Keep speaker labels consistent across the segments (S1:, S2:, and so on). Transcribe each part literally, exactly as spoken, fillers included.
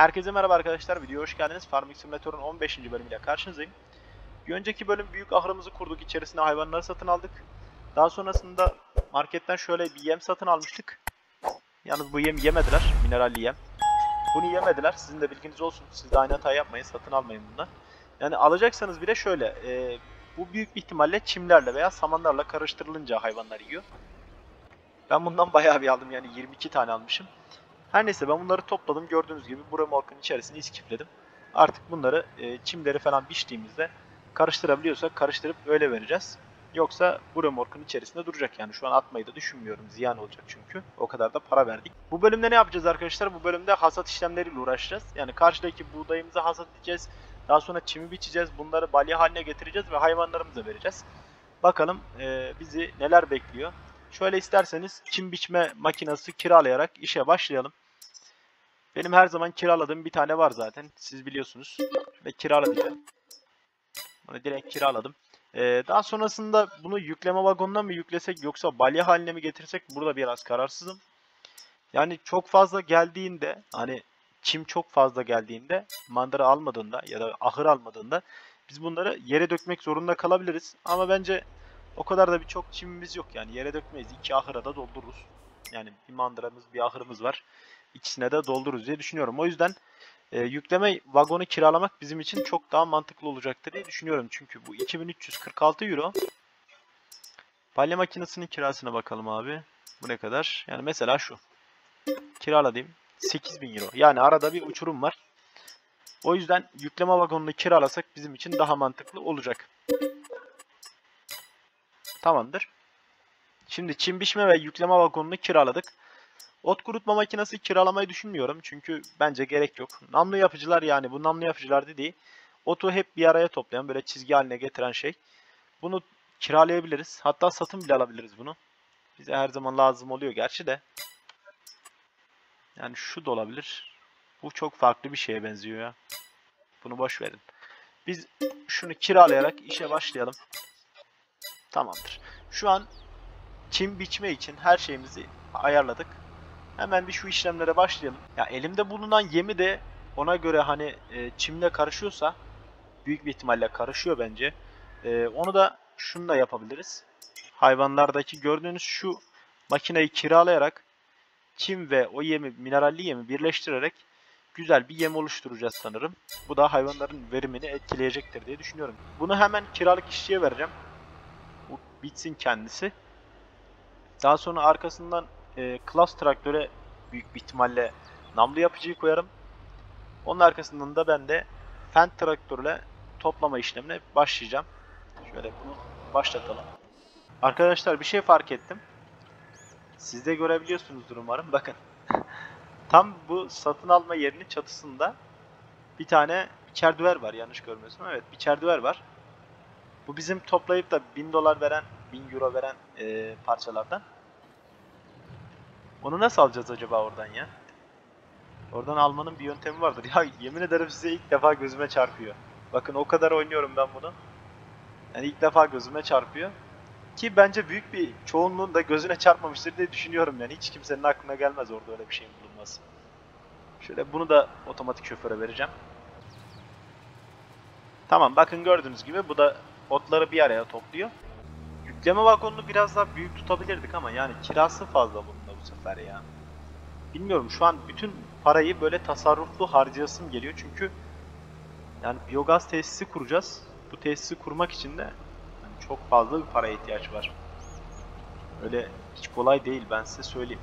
S1: Herkese merhaba arkadaşlar, videoya hoş geldiniz. Farming Simulator'un on beşinci bölümüyle karşınızdayım. Bir önceki bölüm büyük ahırımızı kurduk, içerisine hayvanları satın aldık. Daha sonrasında marketten şöyle bir yem satın almıştık. Yalnız bu yemi yemediler, mineralli yem. Bunu yemediler, sizin de bilginiz olsun. Siz de aynı hatayı yapmayın, satın almayın bundan. Yani alacaksanız bile şöyle, e, bu büyük bir ihtimalle çimlerle veya samanlarla karıştırılınca hayvanlar yiyor. Ben bundan bayağı bir aldım, yani yirmi iki tane almışım. Her neyse ben bunları topladım. Gördüğünüz gibi bu remorkun içerisine iskifledim. Artık bunları e, çimleri falan biçtiğimizde karıştırabiliyorsak karıştırıp öyle vereceğiz. Yoksa bu remorkun içerisinde duracak yani. Şu an atmayı da düşünmüyorum. Ziyan olacak çünkü. O kadar da para verdik. Bu bölümde ne yapacağız arkadaşlar? Bu bölümde hasat işlemleriyle uğraşacağız. Yani karşıdaki buğdayımızı hasat edeceğiz. Daha sonra çimi biçeceğiz. Bunları balya haline getireceğiz ve hayvanlarımıza vereceğiz. Bakalım e, bizi neler bekliyor. Şöyle isterseniz çim biçme makinesi kiralayarak işe başlayalım. Benim her zaman kiraladığım bir tane var zaten. Siz biliyorsunuz. Ve kiraladım. Onu direkt kiraladım. Ee, daha sonrasında bunu yükleme vagonuna mı yüklesek yoksa balya haline mi getirsek burada biraz kararsızım. Yani çok fazla geldiğinde hani çim çok fazla geldiğinde mandıra almadığında ya da ahır almadığında biz bunları yere dökmek zorunda kalabiliriz. Ama bence o kadar da birçok çimimiz yok yani yere dökmeyiz. İki ahıra da doldururuz. Yani bir mandıramız bir ahırımız var. İkisine de doldururuz diye düşünüyorum. O yüzden e, yükleme vagonu kiralamak bizim için çok daha mantıklı olacaktır diye düşünüyorum. Çünkü bu iki bin üç yüz kırk altı euro. Balya makinesinin kirasına bakalım abi. Bu ne kadar? Yani mesela şu. Kiraladığım sekiz bin euro. Yani arada bir uçurum var. O yüzden yükleme vagonunu kiralasak bizim için daha mantıklı olacak. Tamamdır. Şimdi çim biçme ve yükleme vagonunu kiraladık. Ot kurutma makinesi kiralamayı düşünmüyorum. Çünkü bence gerek yok. Namlu yapıcılar yani bu namlu yapıcılar dediği otu hep bir araya toplayan böyle çizgi haline getiren şey. Bunu kiralayabiliriz. Hatta satın bile alabiliriz bunu. Bize her zaman lazım oluyor gerçi de. Yani şu da olabilir. Bu çok farklı bir şeye benziyor ya. Bunu boş verin. Biz şunu kiralayarak işe başlayalım. Tamamdır. Şu an çim biçme için her şeyimizi ayarladık. Hemen bir şu işlemlere başlayalım. Ya elimde bulunan yemi de ona göre hani e, çimle karışıyorsa büyük bir ihtimalle karışıyor bence. E, onu da şununla yapabiliriz. Hayvanlardaki gördüğünüz şu makineyi kiralayarak çim ve o yemi, mineralli yemi birleştirerek güzel bir yem oluşturacağız sanırım. Bu da hayvanların verimini etkileyecektir diye düşünüyorum. Bunu hemen kiralık işçiye vereceğim. Bu bitsin kendisi. Daha sonra arkasından e, Class traktöre büyük bir ihtimalle namlu yapıcıyı koyarım. Onun arkasından da ben de Fendt traktörle toplama işlemine başlayacağım. Şöyle bunu başlatalım. Arkadaşlar bir şey fark ettim. Siz de görebiliyorsunuzdur umarım. Bakın. Tam bu satın alma yerinin çatısında bir tane biçer var yanlış görmüyorsam. Evet biçer var. Bu bizim toplayıp da bin dolar veren, bin euro veren e, parçalardan. Onu nasıl alacağız acaba oradan ya? Oradan almanın bir yöntemi vardır. Ya yemin ederim size ilk defa gözüme çarpıyor. Bakın o kadar oynuyorum ben bunu. Yani ilk defa gözüme çarpıyor. Ki bence büyük bir çoğunluğun da gözüne çarpmamıştır diye düşünüyorum yani. Hiç kimsenin aklına gelmez orada öyle bir şeyin bulunması. Şöyle bunu da otomatik şoföre vereceğim. Tamam bakın gördüğünüz gibi bu da otları bir araya topluyor. Yükleme vagonunu biraz daha büyük tutabilirdik ama yani kirası fazla bunun da bu sefer ya. Bilmiyorum şu an bütün parayı böyle tasarruflu harcayasım geliyor çünkü yani biyogaz tesisi kuracağız. Bu tesisi kurmak için de yani çok fazla bir paraya ihtiyaç var. Öyle hiç kolay değil ben size söyleyeyim.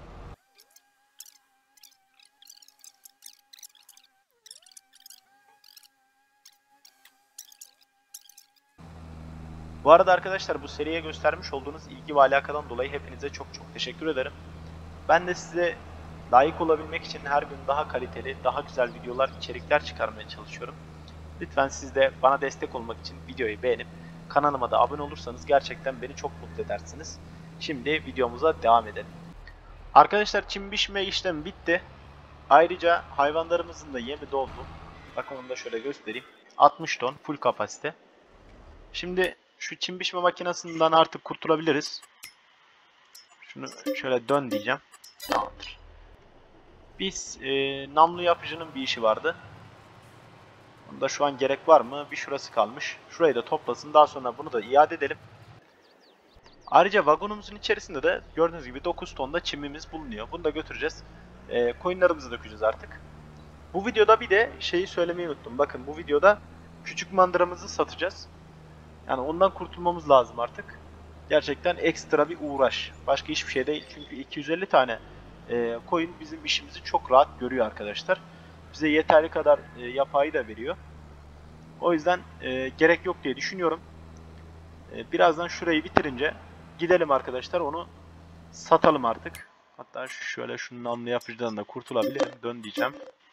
S1: Bu arada arkadaşlar bu seriye göstermiş olduğunuz ilgi ve alakadan dolayı hepinize çok çok teşekkür ederim. Ben de size layık olabilmek için her gün daha kaliteli, daha güzel videolar, içerikler çıkarmaya çalışıyorum. Lütfen siz de bana destek olmak için videoyu beğenip kanalıma da abone olursanız gerçekten beni çok mutlu edersiniz. Şimdi videomuza devam edelim. Arkadaşlar çim biçme işlemi bitti. Ayrıca hayvanlarımızın da yemi doldu. Bakın onu da şöyle göstereyim. altmış ton full kapasite. Şimdi şu çim biçme makinesinden artık kurtulabiliriz. Şunu şöyle dön diyeceğim. Tamamdır. Biz e, namlu yapıcının bir işi vardı. Bunda şu an gerek var mı? Bir şurası kalmış. Şurayı da toplasın. Daha sonra bunu da iade edelim. Ayrıca vagonumuzun içerisinde de gördüğünüz gibi dokuz tonda çimimiz bulunuyor. Bunu da götüreceğiz. E, coinlerimizi dökeceğiz artık. Bu videoda bir de şeyi söylemeyi unuttum. Bakın bu videoda küçük mandıramızı satacağız. Yani ondan kurtulmamız lazım artık. Gerçekten ekstra bir uğraş. Başka hiçbir şey değil. Çünkü iki yüz elli tane e, coin bizim işimizi çok rahat görüyor arkadaşlar. Bize yeterli kadar e, yapayı da veriyor. O yüzden e, gerek yok diye düşünüyorum. E, birazdan şurayı bitirince gidelim arkadaşlar, onu satalım artık. Hatta şöyle şunun namlu yapıcıdan da kurtulabilirim. Dön diyeceğim.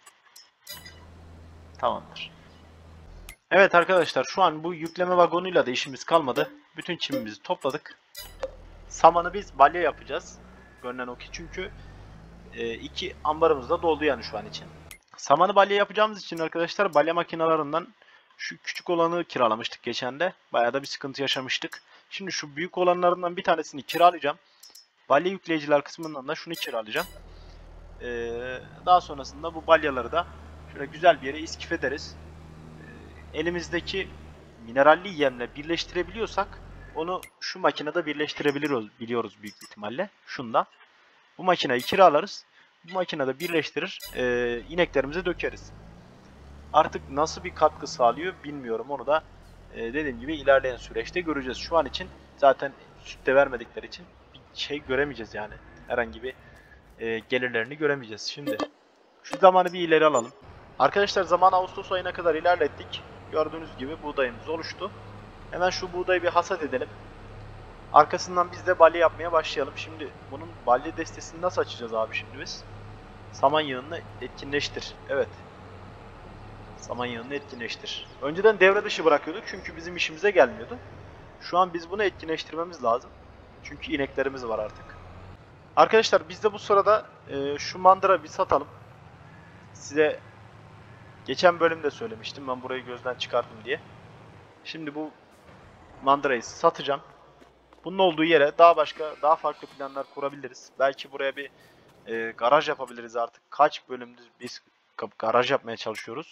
S1: Tamamdır. Evet arkadaşlar, şu an bu yükleme vagonuyla da işimiz kalmadı. Bütün çimimizi topladık. Samanı biz balya yapacağız. Görünen o ki, çünkü e, iki ambarımız da doldu yani şu an için. Samanı balya yapacağımız için arkadaşlar balya makinalarından şu küçük olanı kiralamıştık geçen de. Bayağı da bir sıkıntı yaşamıştık. Şimdi şu büyük olanlarından bir tanesini kiralayacağım. Balya yükleyiciler kısmından da şunu kiralayacağım. Ee, daha sonrasında bu balyaları da şöyle güzel bir yere iskif ederiz. Ee, elimizdeki mineralli yemle birleştirebiliyorsak onu şu makinede birleştirebiliyoruz biliyoruz büyük ihtimalle. Şunda. Bu makineyi kiralarız. Bu makinede birleştirir, e, ineklerimize dökeriz. Artık nasıl bir katkı sağlıyor bilmiyorum. Onu da e, dediğim gibi ilerleyen süreçte göreceğiz. Şu an için zaten süt de vermedikleri için bir şey göremeyeceğiz yani. Herhangi bir e, gelirlerini göremeyeceğiz. Şimdi şu zamanı bir ileri alalım. Arkadaşlar zaman Ağustos ayına kadar ilerlettik. Gördüğünüz gibi buğdayımız oluştu. Hemen şu buğdayı bir hasat edelim. Arkasından biz de balya yapmaya başlayalım. Şimdi bunun balya destesini nasıl açacağız abi şimdi biz? Saman yığını etkinleştir. Evet. Saman yığını etkinleştir. Önceden devre dışı bırakıyorduk çünkü bizim işimize gelmiyordu. Şu an biz bunu etkinleştirmemiz lazım. Çünkü ineklerimiz var artık. Arkadaşlar biz de bu sırada e, şu mandıra bir satalım. Size geçen bölümde söylemiştim, ben burayı gözden çıkardım diye. Şimdi bu mandırayı satacağım. Bunun olduğu yere daha başka, daha farklı planlar kurabiliriz. Belki buraya bir e, garaj yapabiliriz artık. Kaç bölümdür biz garaj yapmaya çalışıyoruz.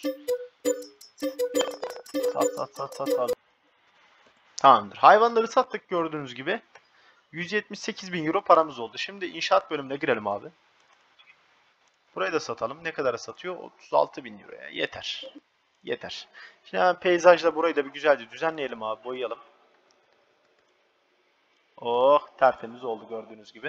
S1: Sat sat sat sat sat. Tamamdır. Hayvanları sattık gördüğünüz gibi. yüz yetmiş sekiz bin euro paramız oldu. Şimdi inşaat bölümüne girelim abi. Burayı da satalım. Ne kadara satıyor? otuz altı bin euroya. Yeter. Yeter. Şimdi hemen peyzajla burayı da bir güzelce düzenleyelim abi. Boyayalım. Oh, tertemiz oldu gördüğünüz gibi.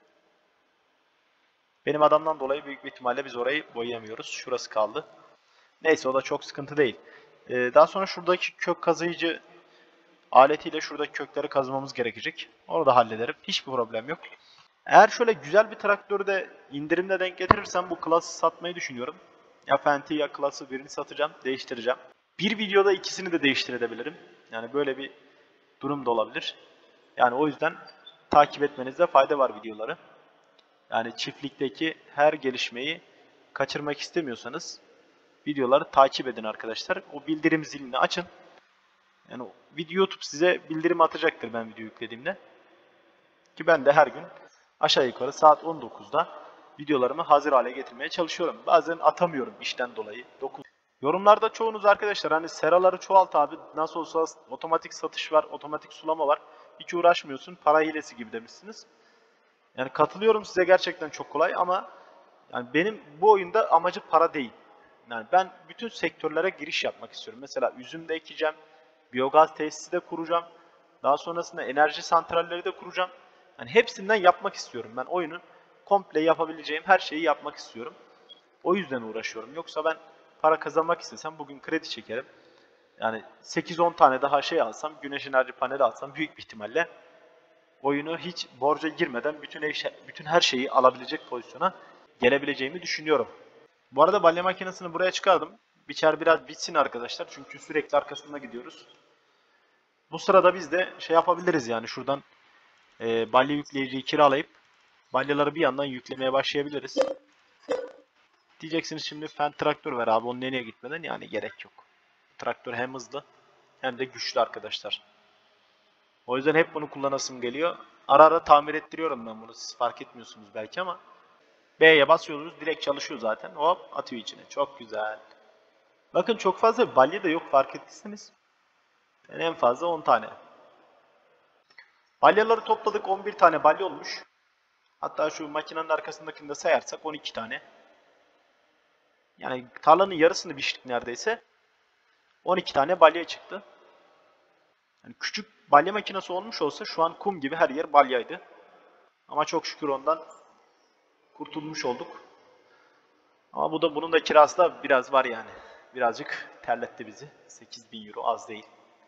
S1: Benim adamdan dolayı büyük bir ihtimalle biz orayı boyayamıyoruz. Şurası kaldı. Neyse, o da çok sıkıntı değil. Ee, daha sonra şuradaki kök kazıyıcı aletiyle şuradaki kökleri kazmamız gerekecek. Onu da hallederim. Hiçbir problem yok. Eğer şöyle güzel bir traktörü de indirimde denk getirirsem bu klası satmayı düşünüyorum. Ya Fenty ya klası, birini satacağım, değiştireceğim. Bir videoda ikisini de değiştirebilirim. Yani böyle bir durum da olabilir. Yani o yüzden takip etmenizde fayda var videoları. Yani çiftlikteki her gelişmeyi kaçırmak istemiyorsanız videoları takip edin arkadaşlar. O bildirim zilini açın. Yani video YouTube size bildirim atacaktır ben video yüklediğimde. Ki ben de her gün aşağı yukarı saat on dokuzda videolarımı hazır hale getirmeye çalışıyorum. Bazen atamıyorum işten dolayı. dokuz Yorumlarda çoğunuz arkadaşlar hani seraları çoğalt abi, nasıl olsa otomatik satış var, otomatik sulama var. Hiç uğraşmıyorsun, para hilesi gibi demişsiniz. Yani katılıyorum size, gerçekten çok kolay ama yani benim bu oyunda amacı para değil. Yani ben bütün sektörlere giriş yapmak istiyorum. Mesela üzüm de ekeceğim, biyogaz tesisi de kuracağım. Daha sonrasında enerji santralleri de kuracağım. Yani hepsinden yapmak istiyorum. Ben oyunun komple yapabileceğim her şeyi yapmak istiyorum. O yüzden uğraşıyorum. Yoksa ben para kazanmak istesem bugün kredi çekerim. Yani sekiz on tane daha şey alsam, güneş enerji paneli alsam büyük bir ihtimalle oyunu hiç borca girmeden bütün, eşya, bütün her şeyi alabilecek pozisyona gelebileceğimi düşünüyorum. Bu arada balya makinesini buraya çıkardım. Biçer biraz bitsin arkadaşlar çünkü sürekli arkasında gidiyoruz. Bu sırada biz de şey yapabiliriz yani şuradan e, balya yükleyiciyi kiralayıp balyaları bir yandan yüklemeye başlayabiliriz. Diyeceksiniz şimdi Fendt traktör ver abi, onun nereye gitmeden, yani gerek yok. Traktör hem hızlı hem de güçlü arkadaşlar. O yüzden hep bunu kullanasım geliyor. Ara ara tamir ettiriyorum ben bunu. Siz fark etmiyorsunuz belki ama B'ye basıyoruz, direkt çalışıyor zaten. Hop, atıyor içine. Çok güzel. Bakın çok fazla balya da yok, fark ettiyseniz. Yani en fazla on tane. Balyaları topladık, on bir tane balya olmuş. Hatta şu makinenin arkasındakini de sayarsak on iki tane. Yani tarlanın yarısını biçtik neredeyse. on iki tane balya çıktı. Yani küçük balya makinesi olmuş olsa şu an kum gibi her yer balyaydı. Ama çok şükür ondan kurtulmuş olduk. Ama bu da bunun da kirası da biraz var yani. Birazcık terletti bizi. sekiz bin euro az değil.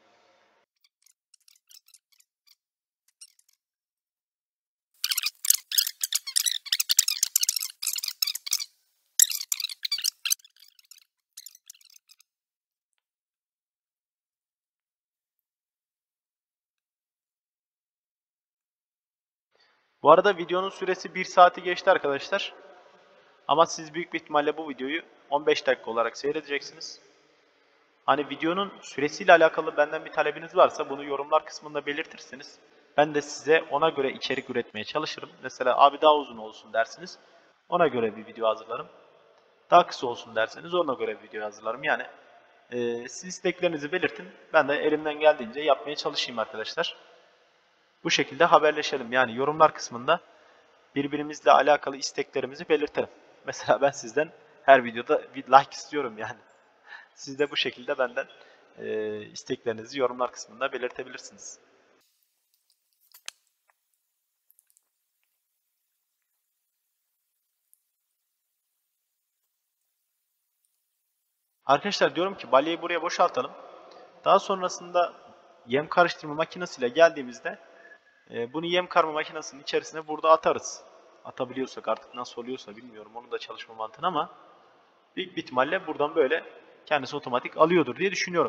S1: Bu arada videonun süresi bir saati geçti arkadaşlar. Ama siz büyük bir ihtimalle bu videoyu on beş dakika olarak seyredeceksiniz. Hani videonun süresiyle alakalı benden bir talebiniz varsa bunu yorumlar kısmında belirtirseniz ben de size ona göre içerik üretmeye çalışırım. Mesela abi daha uzun olsun dersiniz. Ona göre bir video hazırlarım. Daha kısa olsun derseniz ona göre bir video hazırlarım. Yani e, siz isteklerinizi belirtin. Ben de elimden geldiğince yapmaya çalışayım arkadaşlar. Bu şekilde haberleşelim. Yani yorumlar kısmında birbirimizle alakalı isteklerimizi belirtelim. Mesela ben sizden her videoda bir like istiyorum yani. Siz de bu şekilde benden e, isteklerinizi yorumlar kısmında belirtebilirsiniz. Arkadaşlar diyorum ki balyayı buraya boşaltalım. Daha sonrasında yem karıştırma makinesiyle geldiğimizde e, bunu yem karma makinesinin içerisine burada atarız. Atabiliyorsak artık nasıl oluyorsa bilmiyorum onun da çalışma mantığını ama büyük bir ihtimalle buradan böyle kendisi otomatik alıyordur diye düşünüyorum.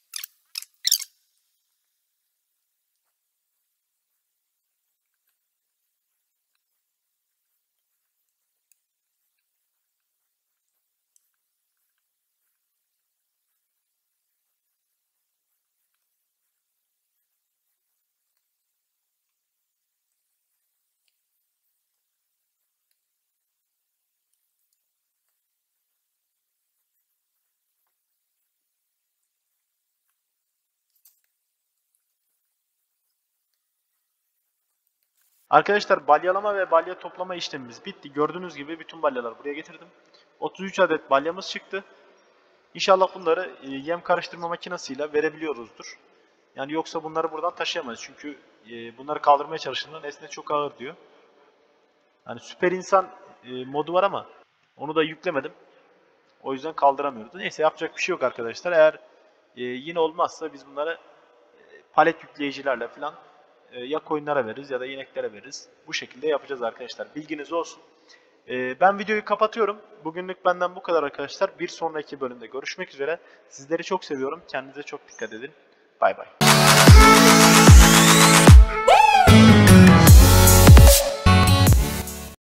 S1: Arkadaşlar balyalama ve balya toplama işlemimiz bitti. Gördüğünüz gibi bütün balyaları buraya getirdim. otuz üç adet balyamız çıktı. İnşallah bunları e, yem karıştırma makinesiyle verebiliyoruzdur. Yani yoksa bunları buradan taşıyamayız. Çünkü e, bunları kaldırmaya çalıştığımda nesne çok ağır diyor. Yani süper insan e, modu var ama onu da yüklemedim. O yüzden kaldıramıyoruz. Neyse yapacak bir şey yok arkadaşlar. Eğer e, yine olmazsa biz bunları e, palet yükleyicilerle falan e, ya koyunlara veririz ya da ineklere veririz. Bu şekilde yapacağız arkadaşlar. Bilginiz olsun. E, ben videoyu kapatıyorum. Bugünlük benden bu kadar arkadaşlar. Bir sonraki bölümde görüşmek üzere. Sizleri çok seviyorum. Kendinize çok dikkat edin. Bay bay.